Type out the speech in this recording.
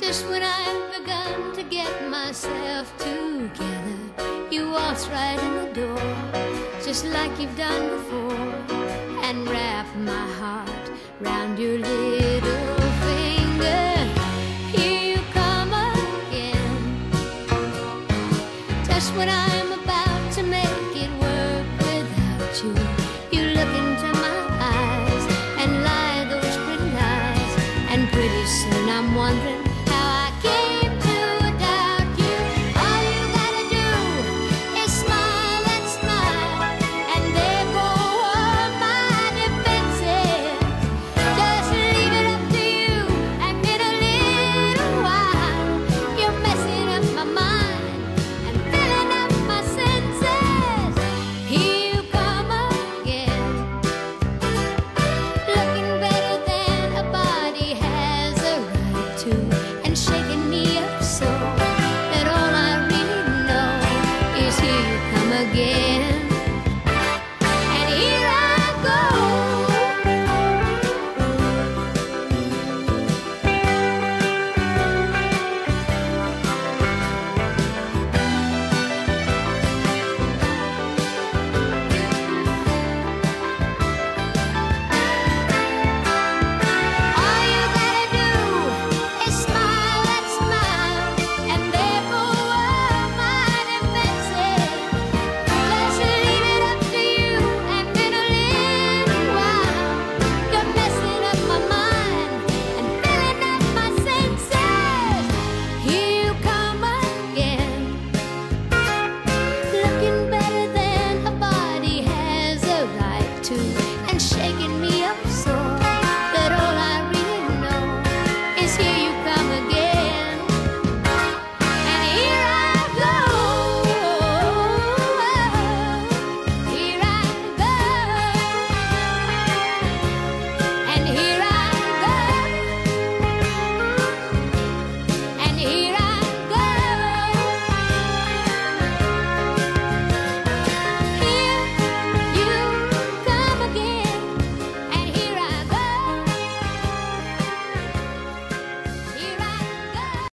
Just when I've begun to get myself together, you waltz right in the door, just like you've done before, and wrap my heart round your little finger. Here you come again, just when I'm about to make it work without you. You look into my eyes and lie those pretty lies, and pretty soon I'm wondering